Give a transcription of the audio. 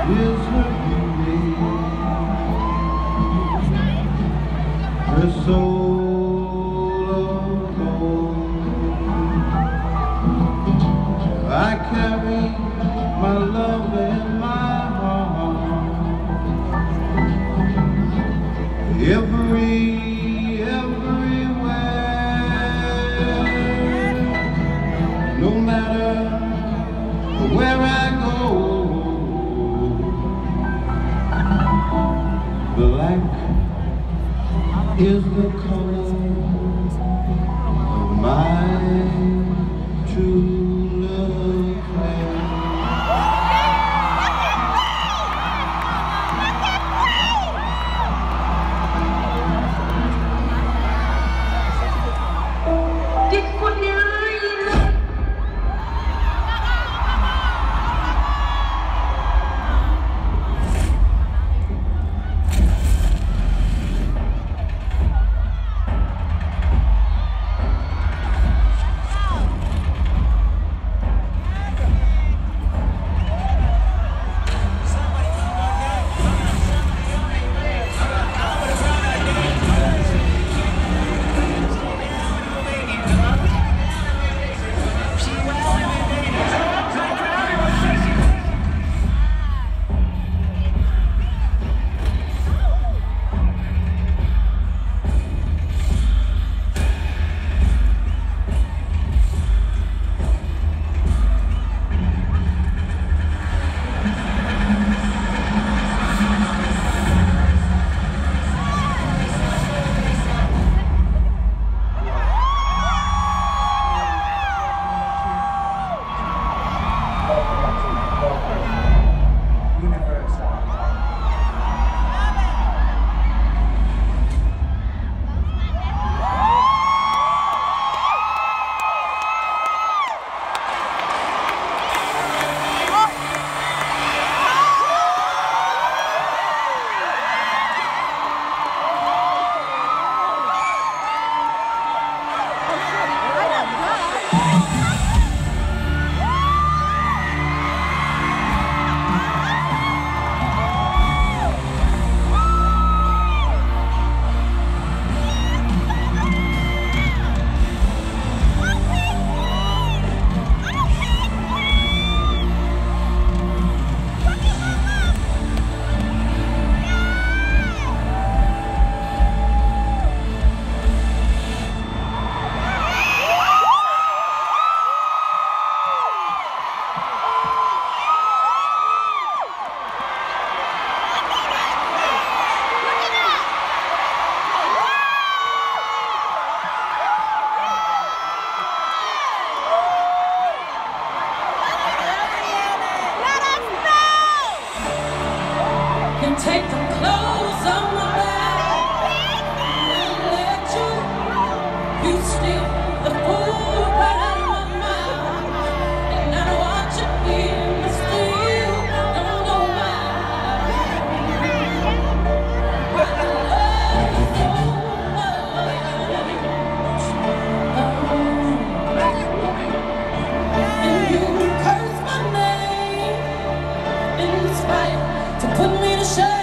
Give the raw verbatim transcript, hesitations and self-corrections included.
is her beauty, her soul of gold. I carry my love in my heart, every, everywhere, no matter where I go. Black is the color of my true love. Take the clothes on my back and let you, you steal the food right out of my mouth. And I don't want you here, but still don't know why. I love you so much. And you curse my name in spite to put me to shame.